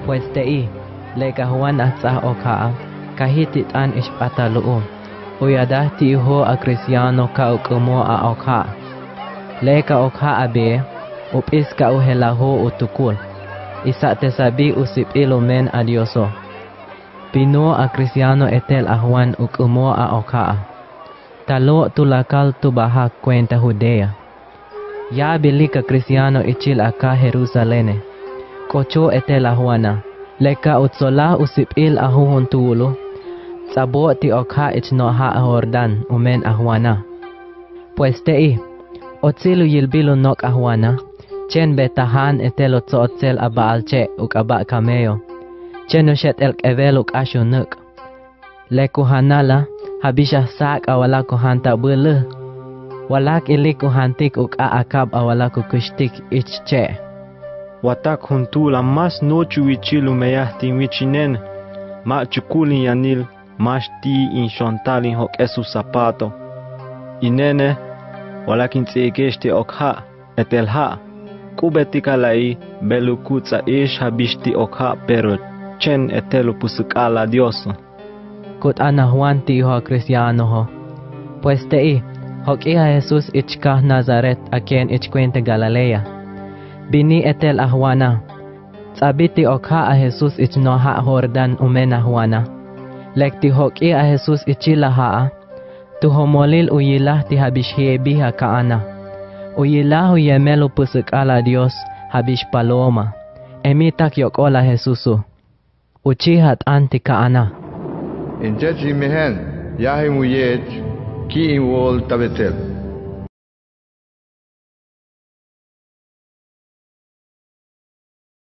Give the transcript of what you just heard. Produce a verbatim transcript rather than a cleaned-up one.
Pues tei, leka Juan atsah okaa, kahitit an ishpataluum. Uyadah ti ho a Kristiano ka ukumo a oka. Leka oka abe, upis ka uhelaho utukul. Isa te sabi usip ilumen a Dioso. Pino a Kristiano etel a Juan ukumo a oka. Talo tulakal tubahak kwenta Judea. Ya bili ka Kristiano ichil aka Jerusalene. Kocho etel a Juana. Leka utsola usipil ahuhun tulo. Sabo ti okha ichnoha a Jordan umen a Juana. Pues tei, otzilu yilbilu nok a Juana. Chen betahan etel otso otsel a baalche uk aba kameo. Chen ushet elk evel uk asyo nuk. Leku hanala, habisha sak awala ko hanta bulu. Walak iliku hantik uk a akab awala ko kushtik ichche. Watak huntula mas nochu wichilu meyahti wichinen. Ma chukulin yanil mas ti inshontalin hok esu zapato. Inene walakin tsekeshte okha etelha. Kubetika lai belukutsa ish habishti okha pero chen etelu pusukala Dioso. Kut ana Juan ti ho Cristiano ho. Pues tei, hok iha Jesus ichka Nazaret akien ichkwente Galilea. Bini etel a Juana. Sabiti okha a Jesus ichnoha Jordan umena Juana. Lekti hoki a Jesus ichila haa. Tu homolil uyilah ti habish hiebiha kaana. Uyilah uyemelu pusuk ala Dios habish paloma. Emitak yok ola Jesusu. Uchihat anti kaana. In judge mehen yahim uyej ki in wol tabetel.